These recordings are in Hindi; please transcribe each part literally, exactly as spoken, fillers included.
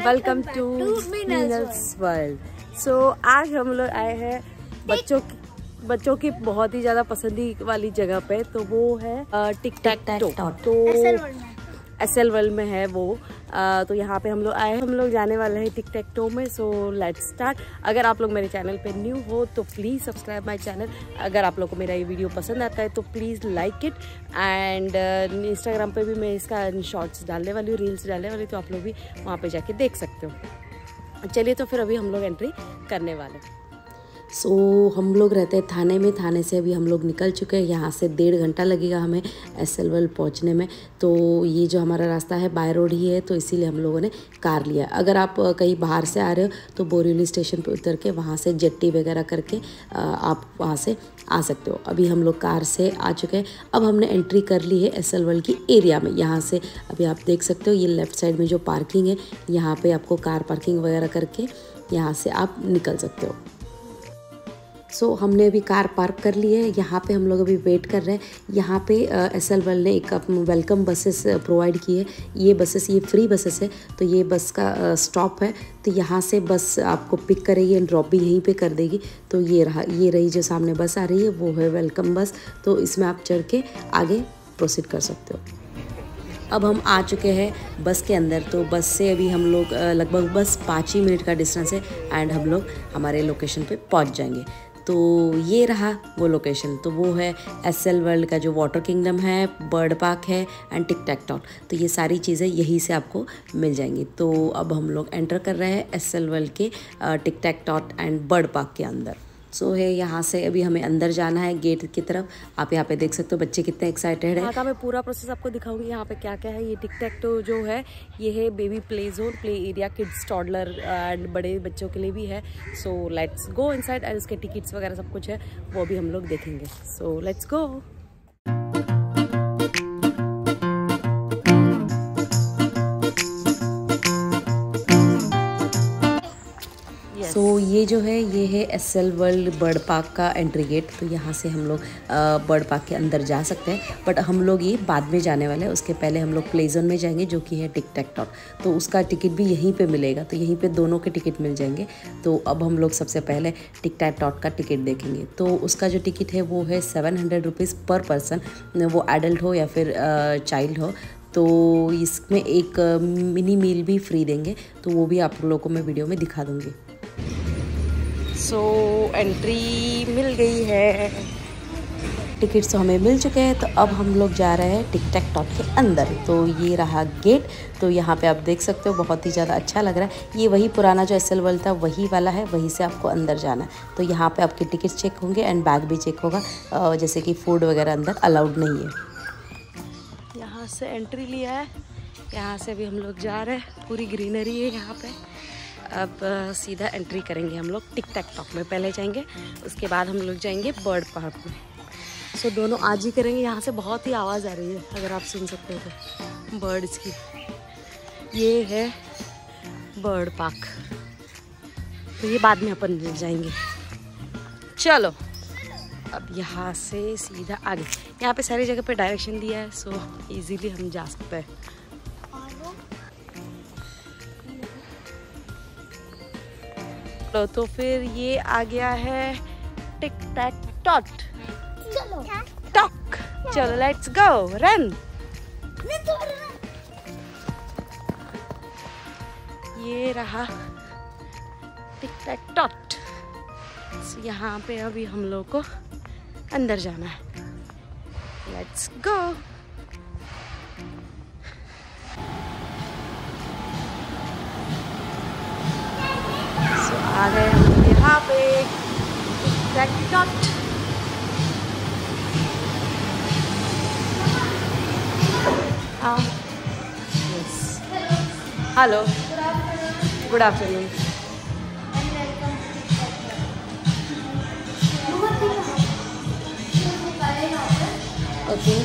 Welcome to Meenal's world. So आज हम लोग आए हैं बच्चों की बच्चों की बहुत ही ज्यादा पसंदी वाली जगह पे, तो वो है टिक टैक टो। तो एस एल वर्ल्ड में है वो। आ, तो यहाँ पे हम लोग आए हम लोग जाने वाले हैं टिक टैक टो में। So let's start. अगर आप लोग मेरे चैनल पे न्यू हो तो प्लीज़ सब्सक्राइब माय चैनल। अगर आप लोग को मेरा ये वीडियो पसंद आता है तो please like it. And Instagram पे भी मैं इसका शॉर्ट्स डालने वाली हूँ, रील्स डालने वाली, तो आप लोग भी वहाँ पे जाके देख सकते हो। चलिए तो फिर अभी हम लोग एंट्री करने वाले हैं। सो so, हम लोग रहते हैं थाने में। थाने से अभी हम लोग निकल चुके हैं। यहाँ से डेढ़ घंटा लगेगा हमें एस एल वर्ल्ड पहुँचने में। तो ये जो हमारा रास्ता है बाय रोड ही है, तो इसीलिए हम लोगों ने कार लिया। अगर आप कहीं बाहर से आ रहे हो तो बोरीवली स्टेशन पे उतर के वहाँ से जेट्टी वगैरह करके आप वहाँ से आ सकते हो। अभी हम लोग कार से आ चुके हैं। अब हमने एंट्री कर ली है एस एल वर्ल्ड की एरिया में। यहाँ से अभी आप देख सकते हो, ये लेफ़्ट साइड में जो पार्किंग है, यहाँ पर आपको कार पार्किंग वगैरह करके यहाँ से आप निकल सकते हो। सो so, हमने अभी कार पार्क कर ली है। यहाँ पे हम लोग अभी वेट कर रहे हैं। यहाँ पे एस एल वर्ल्ड ने एक वेलकम बसेस प्रोवाइड की है। ये बसेस ये फ्री बसेस है। तो ये बस का स्टॉप है, तो यहाँ से बस आपको पिक करेगी एंड ड्रॉप भी यहीं पे कर देगी। तो ये रहा, ये रही जो सामने बस आ रही है, वो है वेलकम बस। तो इसमें आप चढ़ के आगे प्रोसीड कर सकते हो। अब हम आ चुके हैं बस के अंदर। तो बस से अभी हम लोग लगभग बस पाँच ही मिनट का डिस्टेंस है एंड हम लोग हमारे लोकेशन पे पहुंच जाएंगे। तो ये रहा वो लोकेशन। तो वो है एस एल वर्ल्ड का जो वाटर किंगडम है, बर्ड पार्क है एंड टिक टैक टॉट। तो ये सारी चीज़ें यहीं से आपको मिल जाएंगी। तो अब हम लोग एंटर कर रहे हैं एस एल वर्ल्ड के tic tac tot and bird park के अंदर। सो so है, यहाँ से अभी हमें अंदर जाना है गेट की तरफ। आप यहाँ पे देख सकते हो बच्चे कितने एक्साइटेड हैं। हाँ, मैं पूरा प्रोसेस आपको दिखाऊंगी यहाँ पे क्या क्या है। ये टिक टैक टो जो है, ये है baby play zone, play area, kids, toddler and बड़े बच्चों के लिए भी है। So let's go inside and उसके टिकट्स वगैरह सब कुछ है, वो भी हम लोग देखेंगे। सो लेट्स गो। सो so, ये जो है ये है S L world bird park का एंट्री गेट। तो यहाँ से हम लोग बर्ड पार्क के अंदर जा सकते हैं, बट हम लोग ये बाद में जाने वाले हैं। उसके पहले हम लोग प्ले जोन में जाएंगे जो कि है टिक टैक टॉट। तो उसका टिकट भी यहीं पे मिलेगा, तो यहीं पे दोनों के टिकट मिल जाएंगे। तो अब हम लोग सबसे पहले टिक टैक टॉट का टिकट देखेंगे। तो उसका जो टिकट है वो है seven hundred rupees per person, वो एडल्ट हो या फिर चाइल्ड हो। तो इसमें एक मिनी मील भी फ्री देंगे, तो वो भी आप लोगों को मैं वीडियो में दिखा दूँगी। सो so, एंट्री मिल गई है। टिकट्स तो हमें मिल चुके हैं। तो अब हम लोग जा रहे हैं टिक टैक टॉट के अंदर। तो ये रहा गेट। तो यहाँ पे आप देख सकते हो बहुत ही ज़्यादा अच्छा लग रहा है। ये वही पुराना जो एस एल वर्ल्ड था वही वाला है, वहीं से आपको अंदर जाना है। तो यहाँ पे आपके टिकट चेक होंगे एंड बैग भी चेक होगा, जैसे कि फूड वगैरह अंदर अलाउड नहीं है। यहाँ से एंट्री लिया है, यहाँ से भी हम लोग जा रहे हैं। पूरी ग्रीनरी है यहाँ पे। अब सीधा एंट्री करेंगे हम लोग टिक टैक टॉक में। पहले जाएंगे, उसके बाद हम लोग जाएंगे बर्ड पार्क में। सो so, दोनों आज ही करेंगे। यहाँ से बहुत ही आवाज़ आ रही है, अगर आप सुन सकते हो तो बर्ड्स की। ये है बर्ड पार्क, तो ये बाद में अपन जाएंगे। चलो अब यहाँ से सीधा आगे। यहाँ पे सारी जगह पे डायरेक्शन दिया है, सो इजीली हम जा सकते हैं। तो फिर ये आ गया है टिक टैक टॉट टॉक। चलो लेट्स गो रन। ये रहा टिक टैक टॉट। यहाँ पे अभी हम लोग को अंदर जाना है। Let's go. आ गए हम यहाँ पे टिक टैक टॉट। हाँ, yes, hello, good afternoon. Okay,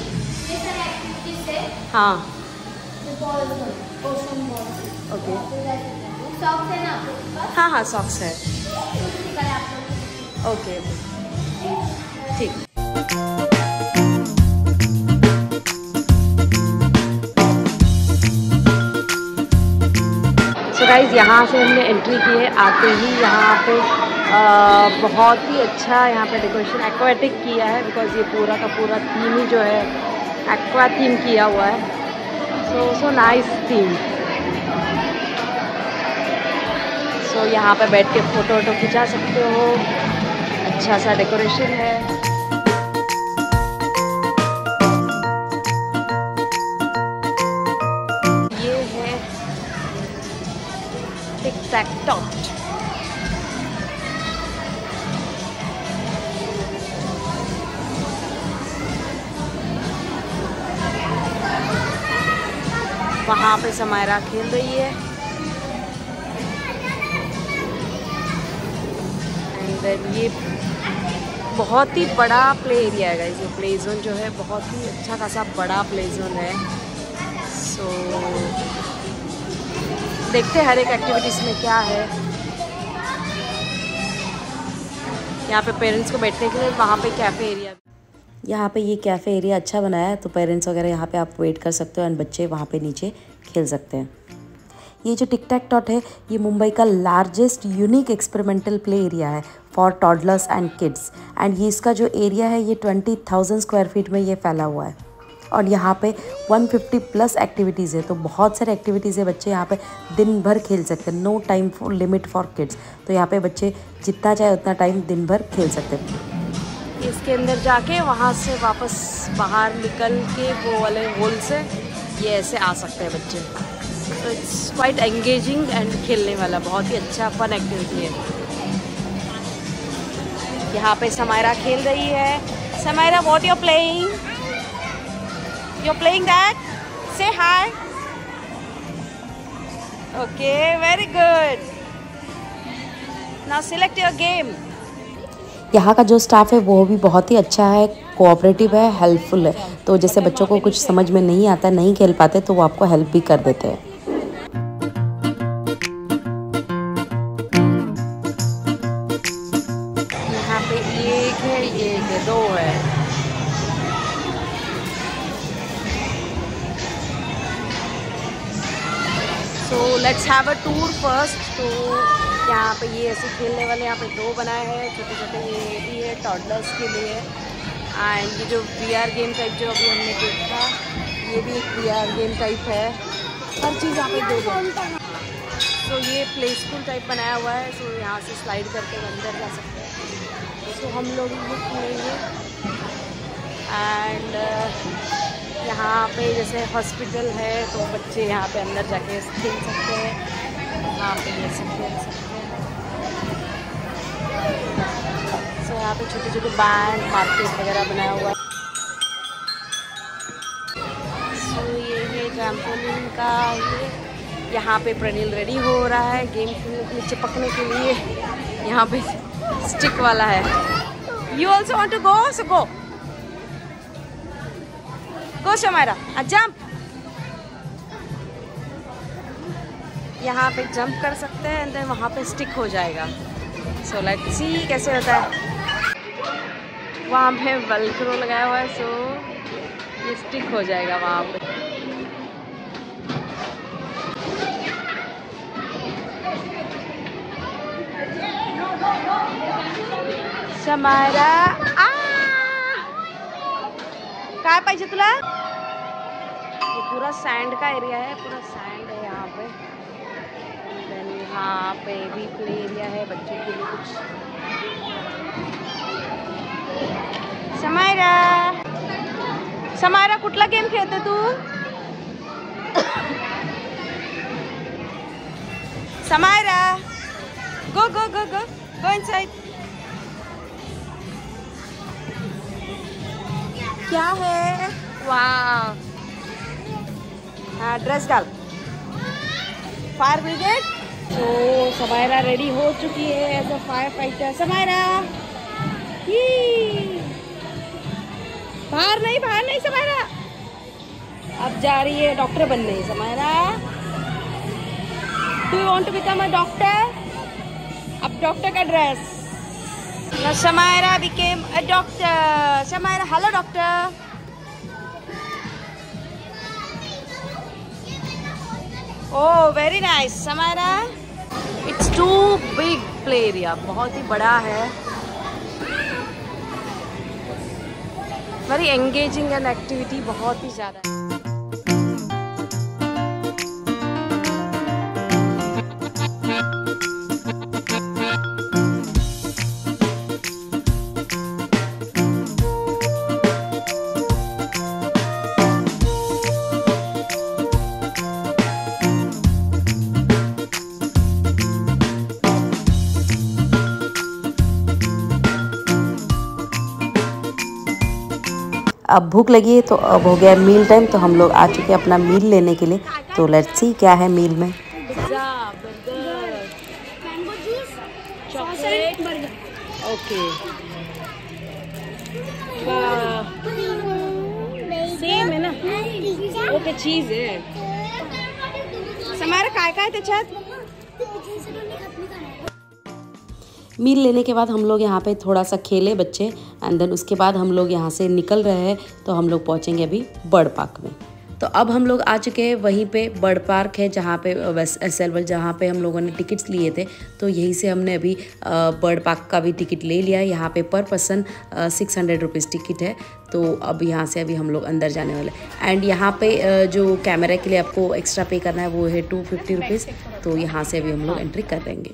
हाँ, ओके, सॉक्स है ना? हाँ हाँ सॉक्स है। ओके ठीक। गाइज यहाँ से हमने एंट्री की है। आते ही यहाँ पे आ, बहुत ही अच्छा यहाँ पे डेकोरेशन एक्वाटिक किया है, बिकॉज ये पूरा का पूरा थीम ही जो है एक्वा थीम किया हुआ है। सो सो नाइस थीम। सो यहाँ पे बैठ के फ़ोटो वोटो खिंचा सकते हो। अच्छा सा डेकोरेशन है। ये है टिक टैक टॉट। वहाँ पे समायरा खेल रही है। एंड देन ये बहुत ही बड़ा प्ले एरिया है गाइस। ये प्ले जोन जो है बहुत ही अच्छा खासा बड़ा प्ले जोन है। सो so, देखते हैं हर एक एक्टिविटीज़ में क्या है। यहाँ पे पेरेंट्स को बैठने के लिए वहाँ पे कैफ़े एरिया, यहाँ पे ये कैफ़े एरिया अच्छा बनाया है, तो पेरेंट्स वगैरह यहाँ पे आप वेट कर सकते हो एंड बच्चे वहाँ पे नीचे खेल सकते हैं। ये जो टिक टैक टॉट है ये मुंबई का largest unique experimental play area है for toddlers and kids. And ये इसका जो एरिया है ये ट्वेंटी थाउजेंड स्क्वायर फीट में ये फैला हुआ है। और यहाँ पे वन फिफ्टी प्लस एक्टिविटीज़ है, तो बहुत सारे एक्टिविटीज़ है। बच्चे यहाँ पे दिन भर खेल सकते हैं। No time for limit for kids. तो यहाँ पे बच्चे जितना चाहे उतना टाइम दिन भर खेल सकते हैं। इसके अंदर जाके वहाँ से वापस बाहर निकल के वो वाले होल से ये ऐसे आ सकते हैं बच्चे। तो इट्स क्वाइट एंगेजिंग एंड खेलने वाला बहुत ही अच्छा फन एक्टिविटी है। यहाँ पे समायरा खेल रही है। Samaira, what you are playing? You are playing that? Say hi. Okay, very good. Now select your game. यहाँ का जो स्टाफ है वो भी बहुत ही अच्छा है, कोऑपरेटिव है, हेल्पफुल है। तो जैसे बच्चों को कुछ समझ में नहीं आता, नहीं खेल पाते, तो वो आपको हेल्प भी कर देते हैं। यहाँ पे एक है, ये है, दो है। So let's have a tour first. तो यहाँ पे ये ऐसे खेलने वाले यहाँ पे दो बनाए हैं छोटे छोटे। ये भी है टॉडलर्स के लिए। एंड ये जो वी आर गेम टाइप जो अभी हमने देखा, ये भी एक वी आर गेम टाइप है। हर चीज़ यहाँ पे दो दो। तो ये प्ले स्कूल टाइप बनाया हुआ है। सो यहाँ से स्लाइड करके अंदर जा सकते हैं। सो हम लोग ये खेलेंगे। एंड यहाँ पे जैसे हॉस्पिटल है तो बच्चे यहाँ पे अंदर जाके खेल सकते हैं। यहाँ पे ये सब खेल सकते हैं। सो यहाँ पे छोटे छोटे बैंक मार्केट वगैरह बनाया हुआ है। सो ये है ट्रैम्पोलिन का। ये यहाँ पे प्रणील रेडी हो रहा है गेम खेलने के लिए, चिपकने के लिए। यहाँ पे स्टिक वाला है। You also want to go? So go go Samaira, jump. यहाँ पे जंप कर सकते हैं एंड देन वहाँ पे स्टिक हो जाएगा। सो लेट्स सी कैसे होता है। वहाँ पे वेलक्रो लगाया हुआ है, सो ये स्टिक हो जाएगा वहाँ पे। समायरा, आ काय पाहिजे तुला? ये पूरा सैंड का एरिया है, पूरा सैंड है यहाँ पे। देन यहाँ पे भी प्ले एरिया है बच्चों के लिए कुछ। समायरा, समायरा कुठला गेम खेळते तू? Samaira, go go go go go inside. क्या है? वाह, हाँ ड्रेस डाल। Fire brigade. तो समायरा रेडी हो चुकी है as a fire fighter. Samaira, बाहर नहीं, बाहर नहीं समायरा। अब जा रही है डॉक्टर बनने। Samaira, do you want to become a doctor? अब डॉक्टर का dress. Now Samaira became a doctor. Samaira, hello doctor. Oh very nice Samaira. It's too big play area, बहुत ही बड़ा है, वेरी एंगेजिंग एंड एक्टिविटी बहुत ही ज़्यादा है। अब भूख लगी है तो अब हो गया मील टाइम, तो हम लोग आ चुके हैं अपना मील लेने के लिए। तो लेट्स सी क्या है मील में। Pizza, burger, mango juice, chocolate, burger. Okay, same है ना? ओके, चीज है। समारा काय काय त्याच्यात? मील लेने के बाद हम लोग यहाँ पे थोड़ा सा खेले बच्चे, एंड देन उसके बाद हम लोग यहाँ से निकल रहे हैं। तो हम लोग पहुँचेंगे अभी बर्ड पार्क में। तो अब हम लोग आ चुके हैं वहीं पे बर्ड पार्क है जहाँ पे वेस्ट एसएलवल, जहाँ पे हम लोगों ने टिकट्स लिए थे। तो यहीं से हमने अभी बर्ड पार्क का भी टिकट ले लिया है। यहाँ पे per person six hundred rupees ticket है। तो अब यहाँ से अभी हम लोग अंदर जाने वाले, एंड यहाँ पे जो कैमरा के लिए आपको एक्स्ट्रा पे करना है वो है टू फिफ्टी रुपीज़। तो यहाँ से अभी हम लोग एंट्री कर देंगे।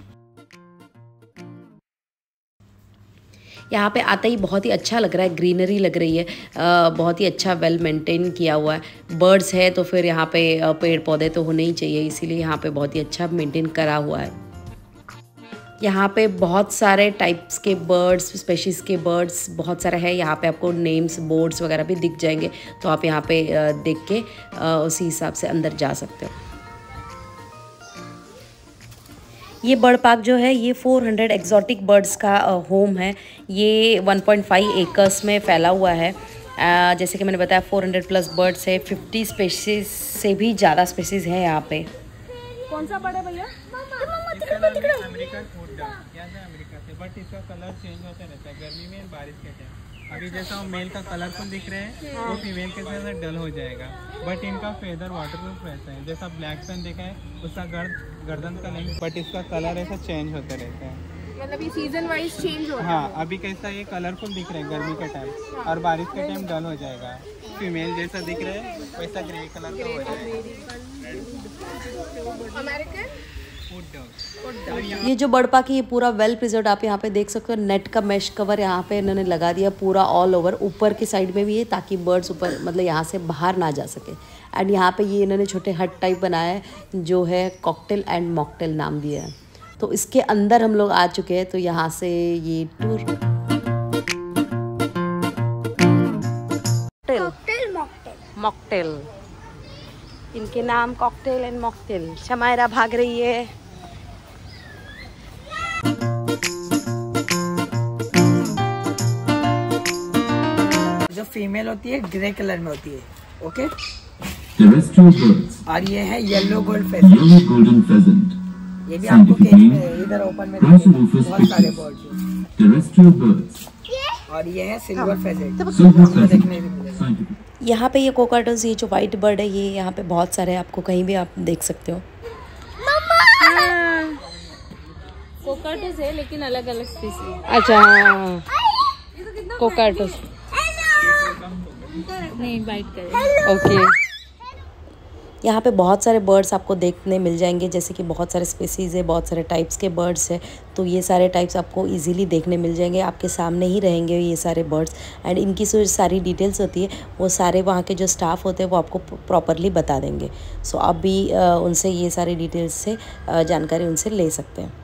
यहाँ पे आता ही बहुत ही अच्छा लग रहा है, ग्रीनरी लग रही है, आ, बहुत ही अच्छा वेल मेंटेन किया हुआ है। बर्ड्स है तो फिर यहाँ पे पेड़ पौधे तो होने ही चाहिए, इसीलिए यहाँ पे बहुत ही अच्छा मेंटेन करा हुआ है। यहाँ पे बहुत सारे टाइप्स के बर्ड्स, स्पेशीज़ के बर्ड्स बहुत सारे हैं। यहाँ पे आपको नेम्स बोर्ड्स वगैरह भी दिख जाएंगे, तो आप यहाँ पे देख के उसी हिसाब से अंदर जा सकते हो। ये बर्ड पार्क जो है ये चार सौ एक्जॉटिक बर्ड्स का होम है। ये वन पॉइंट फाइव एकर्स में फैला हुआ है। आ, जैसे कि मैंने बताया चार सौ प्लस बर्ड्स है, पचास स्पेसीज से भी ज़्यादा स्पेसीज है यहाँ पे। कौन सा बर्ड है भैया? अमेरिकन फूड डक, यहाँ से अमेरिका से, बट इसका कलर चेंज होता रहता है गर्मी में, बारिश के टाइम। अभी जैसा मेल का कलरफुल दिख रहे हैं वो फीमेल के साथ डल हो जाएगा, बट इनका फेदर वाटरप्रूफ रहता है। जैसा ब्लैक पेन देखा है उसका गर्द गर्दन का नहीं, बट इसका कलर ऐसा चेंज होता रहता है, मतलब ये सीजन वाइज चेंज होता है। हाँ, अभी कैसा ये कलरफुल दिख रहा है गर्मी के टाइम, और बारिश के टाइम डल हो जाएगा। फीमेल जैसा दिख रहा है वैसा ग्रे कलर का हो जाएगा। अमेरिकन ये जो बर्ड पार्क है ये पूरा वेल प्रिजर्व, आप यहाँ पे देख सकते हो। नेट का मैश कवर यहाँ पे इन्होंने लगा दिया पूरा ऑल ओवर, ऊपर की साइड में भी है ताकि बर्ड्स ऊपर मतलब यहाँ से बाहर ना जा सके। एंड यहाँ पे ये इन्होंने छोटे हट टाइप बनाया है जो है कॉकटेल एंड मॉकटेल नाम दिया है। तो इसके अंदर हम लोग आ चुके हैं। तो यहाँ से ये टूर मॉकटेल, इनके नाम कॉकटेल एंड मॉकटेल। शमायरा भाग रही है। जो फीमेल होती है ग्रे कलर में होती है, ओके। Terrestrial birds. और ये है yellow gold pheasant. Yellow golden pheasant. ये भी आपको केज में इधर ओपन में Chrysomorphous बहुत सारे species. बर्ड्स। Terrestrial birds. और ये है सिल्वर फेजेंट, Silver देखने pheasant. भी मिलेगा। Scientific. यहाँ पे ये कोकाटोस, ये जो वाइट बर्ड है, ये यहाँ पे बहुत सारे आपको कहीं भी आप देख सकते हो। कोकाटोस है लेकिन अलग अलग स्पीसीज। अच्छा हाँ, कोकाटोस नहीं बाइट करे। ओके, यहाँ पे बहुत सारे बर्ड्स आपको देखने मिल जाएंगे, जैसे कि बहुत सारे स्पीसीज़ है, बहुत सारे टाइप्स के बर्ड्स है। तो ये सारे टाइप्स आपको इजीली देखने मिल जाएंगे, आपके सामने ही रहेंगे ये सारे बर्ड्स। एंड इनकी जो सारी डिटेल्स होती है वो सारे वहाँ के जो स्टाफ होते हैं वो आपको प्रॉपरली बता देंगे। सो आप भी उनसे ये सारी डिटेल्स से जानकारी उनसे ले सकते हैं।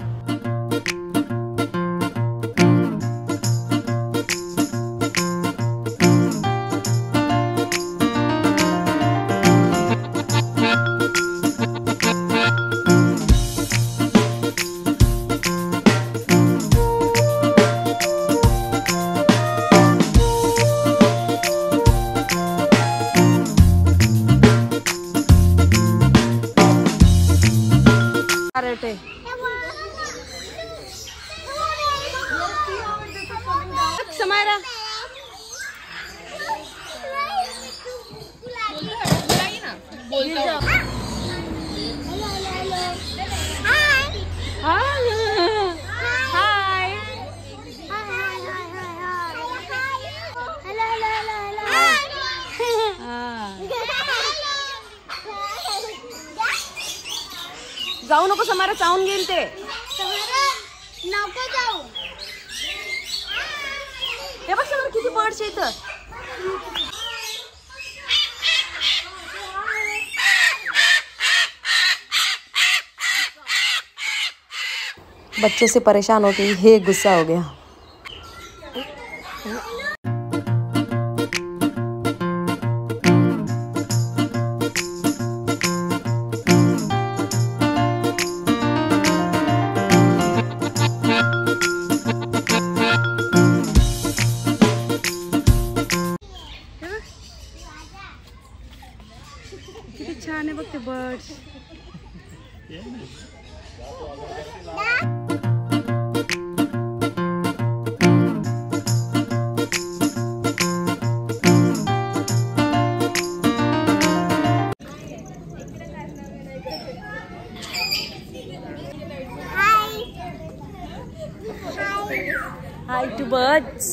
समायरा जाऊ नको समारा चावून घेईल ते. नको जाऊ. हे बघ समारा किती बर्ड्स आहेत. बच्चों से परेशान हो गई, ये गुस्सा हो गया. किती छान आहे बघ ते बर्ड्स. Hi to birds.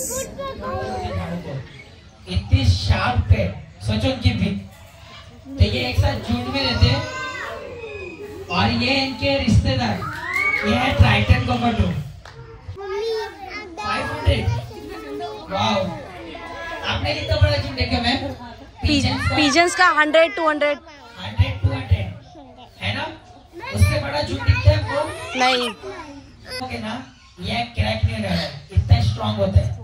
इतनी शार्प है, सोचो कि भी तो ये एक साथ झुंड में रहते हैं और ये इनके रिश्तेदार, ये है ट्राइटन कोकोटो. Five hundred. वाओ, आपने कितना बड़ा झुंड देखा मैम? पिजन्स का hundred to hundred hundred to hundred है ना? उससे बड़ा झुंड दिखता है आपको? नहीं. ओके ना, ये क्रैक नहीं रहा है, इतना स्ट्रांग होता है.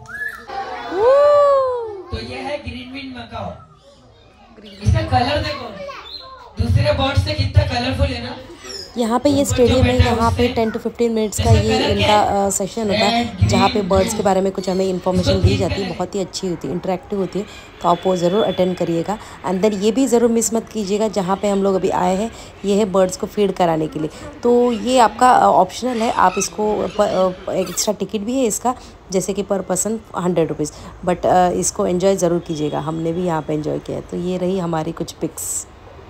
तो ये है ग्रीन विंड मकाओ. इसका कलर देखो, दूसरे बर्ड्स से कितना कलरफुल है ना. यहाँ पे ये स्टेडियम है, यहाँ पे टेन टू फिफ्टीन मिनट्स का ये इनका सेशन होता है जहाँ पे बर्ड्स के बारे में कुछ हमें इन्फॉर्मेशन दी जाती है. बहुत ही अच्छी होती है, इंटरेक्टिव होती है. तो आप वो ज़रूर अटेंड करिएगा. एंड देन ये भी ज़रूर मिस मत कीजिएगा, जहाँ पे हम लोग अभी आए हैं ये है बर्ड्स को फीड कराने के लिए. तो ये आपका ऑप्शनल है, आप इसको एक्स्ट्रा टिकट भी है इसका, जैसे कि per person hundred rupees. But इसको एंजॉय ज़रूर कीजिएगा. हमने भी यहाँ पे एंजॉय किया है. तो ये रही हमारी कुछ पिक्स.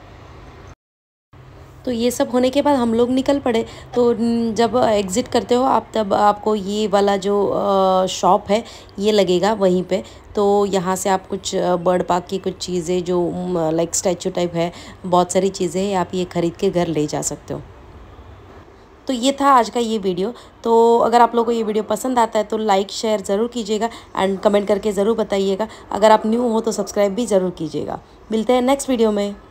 तो ये सब होने के बाद हम लोग निकल पड़े. तो जब एग्ज़िट करते हो आप, तब आपको ये वाला जो शॉप है ये लगेगा वहीं पे. तो यहाँ से आप कुछ बर्ड पार्क की कुछ चीज़ें जो लाइक स्टैचू टाइप है, बहुत सारी चीज़ें हैं, आप ये ख़रीद के घर ले जा सकते हो. तो ये था आज का ये वीडियो. तो अगर आप लोगों को ये वीडियो पसंद आता है तो लाइक शेयर ज़रूर कीजिएगा एंड कमेंट करके ज़रूर बताइएगा. अगर आप न्यू हो तो सब्सक्राइब भी ज़रूर कीजिएगा. मिलते हैं नेक्स्ट वीडियो में.